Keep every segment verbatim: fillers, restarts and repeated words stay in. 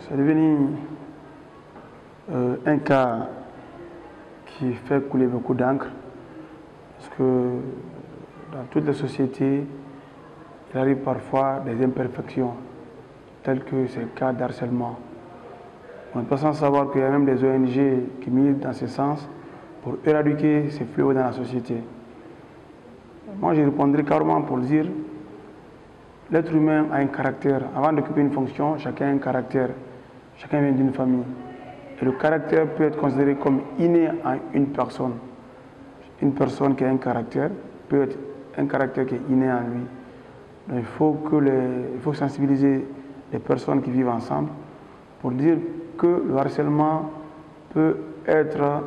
C'est devenu euh, un cas qui fait couler beaucoup d'encre, parce que dans toutes les sociétés, il arrive parfois des imperfections, telles que c'est le cas d'harcèlement. On n'est pas sans savoir qu'il y a même des O N G qui militent dans ce sens pour éradiquer ces fléaux dans la société. Moi, je répondrai carrément pour dire l'être humain a un caractère. Avant d'occuper une fonction, chacun a un caractère. Chacun vient d'une famille. Et le caractère peut être considéré comme inné à une personne. Une personne qui a un caractère peut être un caractère qui est inné en lui. Donc il faut, que les, il faut sensibiliser les personnes qui vivent ensemble pour dire que le harcèlement peut être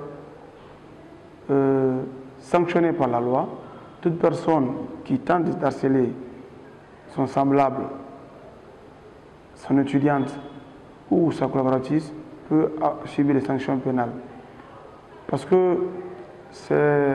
euh, sanctionné par la loi. Toute personne qui tente d'harceler son semblable, son étudiante ou sa collaboratrice peut subir des sanctions pénales. Parce que c'est...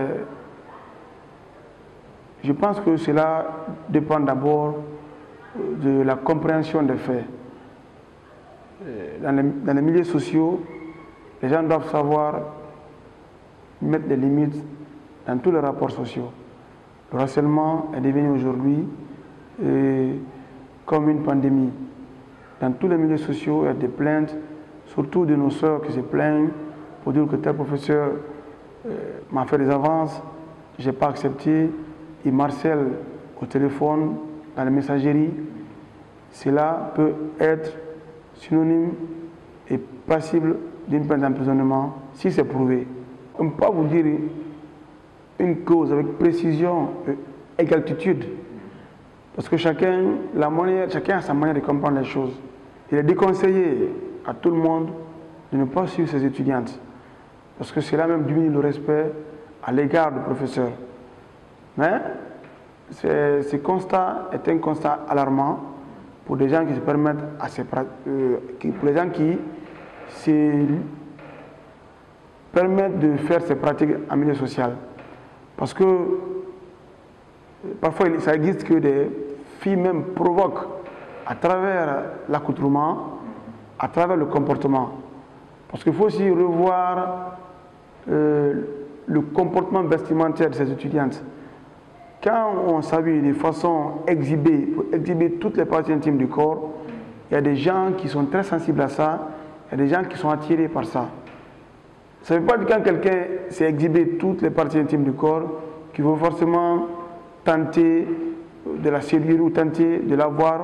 Je pense que cela dépend d'abord de la compréhension des faits. Dans les, dans les milieux sociaux, les gens doivent savoir mettre des limites dans tous les rapports sociaux. Le harcèlement est devenu aujourd'hui comme une pandémie. Dans tous les milieux sociaux, il y a des plaintes, surtout de nos sœurs qui se plaignent pour dire que tel professeur euh, m'a fait des avances, je n'ai pas accepté, il m'harcèle au téléphone, dans les messageries. Cela peut être synonyme et passible d'une peine d'emprisonnement si c'est prouvé. On ne peut pas vous dire une cause avec précision et exactitude, parce que chacun, la manière, chacun a sa manière de comprendre les choses. Il est déconseillé à tout le monde de ne pas suivre ses étudiantes, parce que cela même diminue le respect à l'égard du professeur. Mais ce constat est un constat alarmant pour des gens qui se permettent à ces euh, pour les gens qui se permettent de faire ces pratiques en milieu social. Parce que parfois ça existe que des filles même provoquent à travers l'accoutrement, à travers le comportement. Parce qu'il faut aussi revoir euh, le comportement vestimentaire de ces étudiantes. Quand on s'habille de façon exhibée, pour exhiber toutes les parties intimes du corps, il y a des gens qui sont très sensibles à ça, il y a des gens qui sont attirés par ça. Ça ne veut pas dire que quand quelqu'un s'est exhibé toutes les parties intimes du corps, qu'il faut forcément tenter de la séduire ou tenter de l'avoir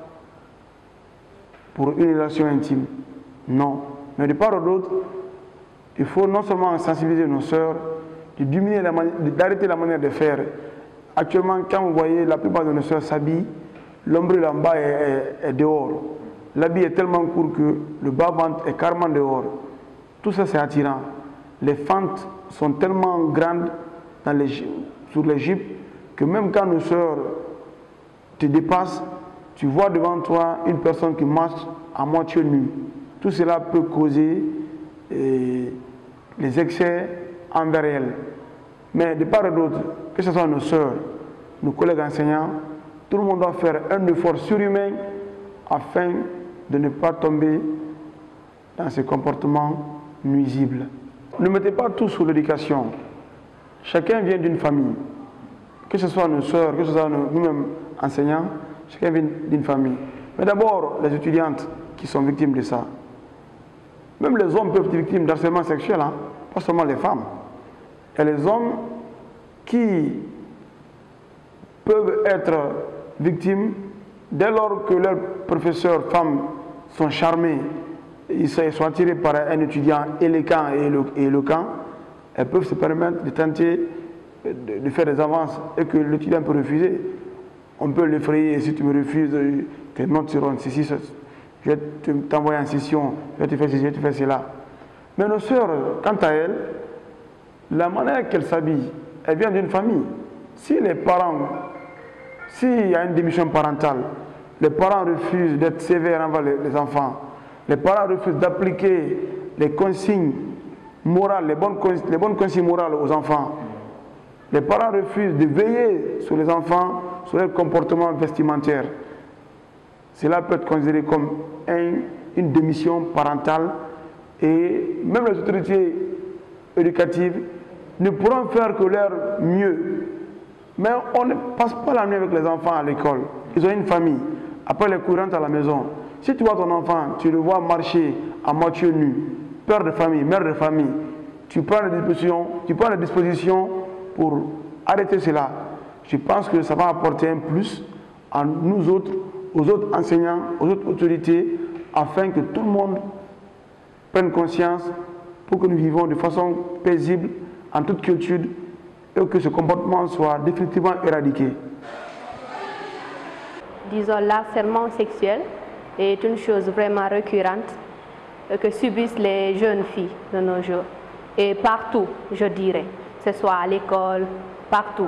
pour une relation intime. Non. Mais de part ou d'autre, il faut non seulement sensibiliser nos sœurs, de diminuer la d'arrêter la manière de faire. Actuellement, quand vous voyez la plupart de nos sœurs s'habillent, l'ombrelle en bas est, est, est dehors. L'habit est tellement court que le bas-ventre est carrément dehors. Tout ça, c'est attirant. Les fentes sont tellement grandes dans les, sur les jupes que même quand nos sœurs te dépassent, tu vois devant toi une personne qui marche à moitié nue. Tout cela peut causer eh, les excès envers elles. Mais de part et d'autre, que ce soit nos sœurs, nos collègues enseignants, tout le monde doit faire un effort surhumain afin de ne pas tomber dans ces comportements nuisibles. Ne mettez pas tout sur l'éducation. Chacun vient d'une famille. Que ce soit nos sœurs, que ce soit nous-mêmes enseignants, chacun vient d'une famille. Mais d'abord, les étudiantes qui sont victimes de ça. Même les hommes peuvent être victimes d'harcèlement sexuel, hein, pas seulement les femmes. Et les hommes qui peuvent être victimes dès lors que leurs professeurs femmes sont charmés, ils sont attirés par un étudiant élégant et éloquent, elles peuvent se permettre de tenter de, de faire des avances et que l'étudiant peut refuser. On peut l'effrayer: si tu me refuses, tes notes seront ceci, je vais t'envoyer en session, je vais te faire ceci, je vais te faire cela. Mais nos sœurs, quant à elles, la manière qu'elles s'habillent, elles viennent d'une famille. Si les parents, s'il y a une démission parentale, les parents refusent d'être sévères envers les, les enfants, les parents refusent d'appliquer les consignes morales, les bonnes, les bonnes consignes morales aux enfants, les parents refusent de veiller sur les enfants, sur leur comportement vestimentaire, cela peut être considéré comme un, une démission parentale et même les autorités éducatives ne pourront faire que leur mieux. Mais on ne passe pas la nuit avec les enfants à l'école. Ils ont une famille. Après les cours, rentrent à la maison. Si tu vois ton enfant, tu le vois marcher à moitié nu, père de famille, mère de famille, tu prends les dispositions, tu prends les dispositions pour arrêter cela. Je pense que ça va apporter un plus à nous autres, aux autres enseignants, aux autres autorités, afin que tout le monde prenne conscience pour que nous vivons de façon paisible, en toute quiétude, et que ce comportement soit définitivement éradiqué. Disons, l'harcèlement sexuel est une chose vraiment récurrente que subissent les jeunes filles de nos jours. Et partout, je dirais, que ce soit à l'école, partout.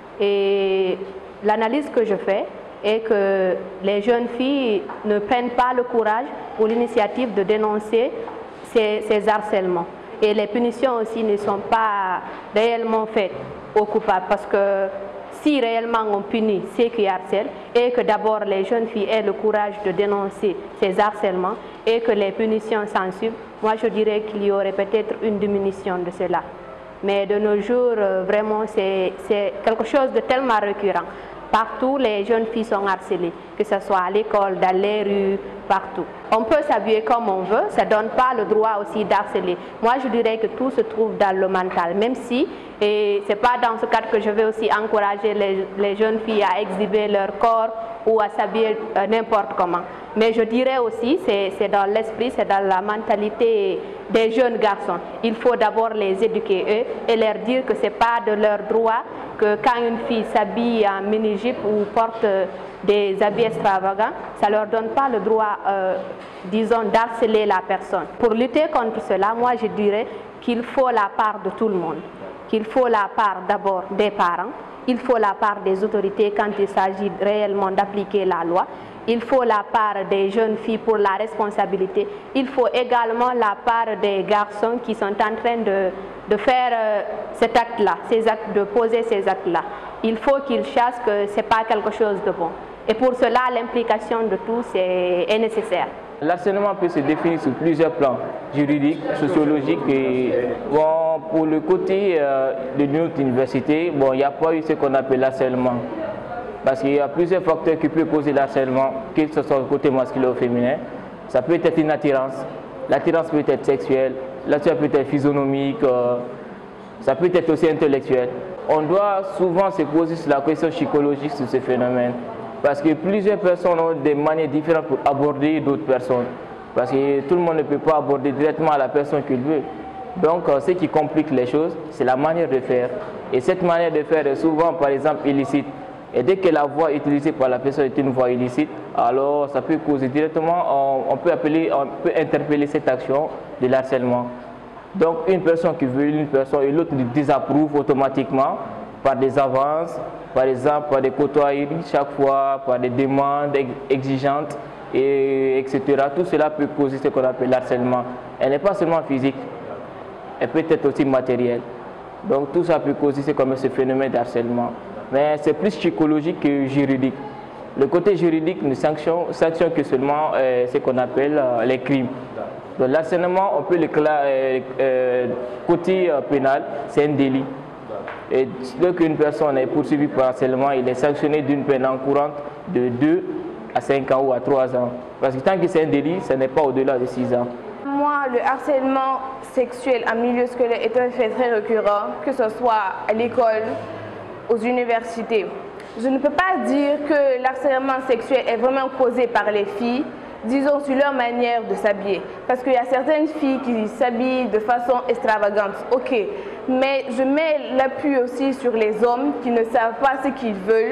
Et l'analyse que je fais est que les jeunes filles ne prennent pas le courage ou l'initiative de dénoncer ces, ces harcèlements. Et les punitions aussi ne sont pas réellement faites aux coupables, parce que si réellement on punit ceux qui harcèlent, et que d'abord les jeunes filles aient le courage de dénoncer ces harcèlements et que les punitions s'en suivent, moi je dirais qu'il y aurait peut-être une diminution de cela. Mais de nos jours, vraiment, c'est quelque chose de tellement récurrent. Partout, les jeunes filles sont harcelées, que ce soit à l'école, dans les rues, partout. On peut s'habiller comme on veut, ça ne donne pas le droit aussi d'harceler. Moi, je dirais que tout se trouve dans le mental, même si, et ce n'est pas dans ce cadre que je vais aussi encourager les, les jeunes filles à exhiber leur corps ou à s'habiller euh, n'importe comment. Mais je dirais aussi, c'est dans l'esprit, c'est dans la mentalité des jeunes garçons. Il faut d'abord les éduquer, eux, et leur dire que ce n'est pas de leur droit que quand une fille s'habille en mini-jupe ou porte des habits extravagants, ça ne leur donne pas le droit, euh, disons, d'harceler la personne. Pour lutter contre cela, moi je dirais qu'il faut la part de tout le monde, qu'il faut la part d'abord des parents, il faut la part des autorités quand il s'agit réellement d'appliquer la loi, il faut la part des jeunes filles pour la responsabilité, il faut également la part des garçons qui sont en train de, de faire euh, cet acte-là, ces actes, de poser ces actes-là. Il faut qu'ils sachent que ce n'est pas quelque chose de bon. Et pour cela, l'implication de tous est, est nécessaire. L'harcèlement peut se définir sur plusieurs plans, juridiques, sociologiques et bon, pour le côté euh, de notre université, bon, il n'y a pas eu ce qu'on appelle l'harcèlement. Parce qu'il y a plusieurs facteurs qui peuvent causer l'harcèlement, que ce soit le côté masculin ou féminin. Ça peut être une attirance, l'attirance peut être sexuelle, l'attirance peut être physionomique, euh, ça peut être aussi intellectuel. On doit souvent se poser sur la question psychologique sur ce phénomène. Parce que plusieurs personnes ont des manières différentes pour aborder d'autres personnes. Parce que tout le monde ne peut pas aborder directement la personne qu'il veut. Donc, ce qui complique les choses, c'est la manière de faire. Et cette manière de faire est souvent, par exemple, illicite. Et dès que la voie utilisée par la personne est une voie illicite, alors ça peut causer directement, on, on, peut, appeler, on peut interpeller cette action de l'harcèlement. Donc, une personne qui veut une personne et l'autre désapprouve automatiquement par des avances, par exemple par des côtoyeries chaque fois, par des demandes exigeantes, et, etc. Tout cela peut causer ce qu'on appelle l'harcèlement. Elle n'est pas seulement physique, elle peut être aussi matérielle. Donc tout ça peut causer ce qu'on appelle ce phénomène d'harcèlement. Mais c'est plus psychologique que juridique. Le côté juridique ne sanctionne, sanctionne que seulement euh, ce qu'on appelle euh, les crimes. Donc l'harcèlement, on peut le euh, euh, côté euh, pénal, c'est un délit. Et dès qu'une personne est poursuivie pour harcèlement, il est sanctionné d'une peine encourante de deux à cinq ans ou à trois ans. Parce que tant que c'est un délit, ce n'est pas au-delà de six ans. Moi, le harcèlement sexuel en milieu scolaire est un fait très récurrent, que ce soit à l'école, aux universités. Je ne peux pas dire que l'harcèlement sexuel est vraiment causé par les filles, disons sur leur manière de s'habiller. Parce qu'il y a certaines filles qui s'habillent de façon extravagante, ok. Mais je mets l'appui aussi sur les hommes qui ne savent pas ce qu'ils veulent,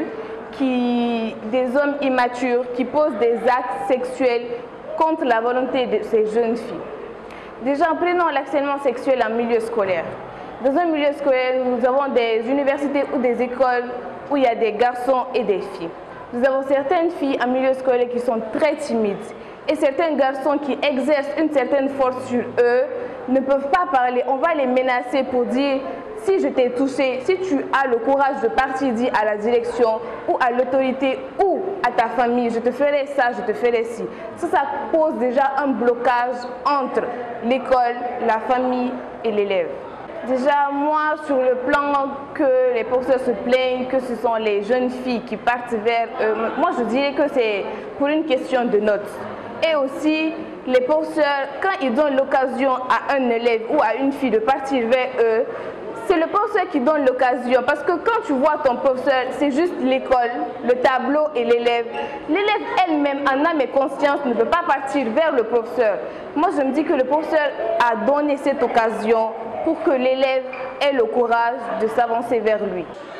qui, des hommes immatures qui posent des actes sexuels contre la volonté de ces jeunes filles. Déjà, prenons l'harcèlement sexuel en milieu scolaire. Dans un milieu scolaire, nous avons des universités ou des écoles où il y a des garçons et des filles. Nous avons certaines filles en milieu scolaire qui sont très timides et certains garçons qui exercent une certaine force sur eux ne peuvent pas parler. On va les menacer pour dire si je t'ai touché, si tu as le courage de partir dire à la direction ou à l'autorité ou à ta famille, je te ferai ça, je te ferai ci. Ça, ça pose déjà un blocage entre l'école, la famille et l'élève. Déjà, moi, sur le plan que les professeurs se plaignent, que ce sont les jeunes filles qui partent vers eux, moi je dirais que c'est pour une question de notes. Et aussi, les professeurs, quand ils donnent l'occasion à un élève ou à une fille de partir vers eux, c'est le professeur qui donne l'occasion. Parce que quand tu vois ton professeur, c'est juste l'école, le tableau et l'élève. L'élève elle-même, en âme et conscience, ne peut pas partir vers le professeur. Moi, je me dis que le professeur a donné cette occasion pour que l'élève ait le courage de s'avancer vers lui.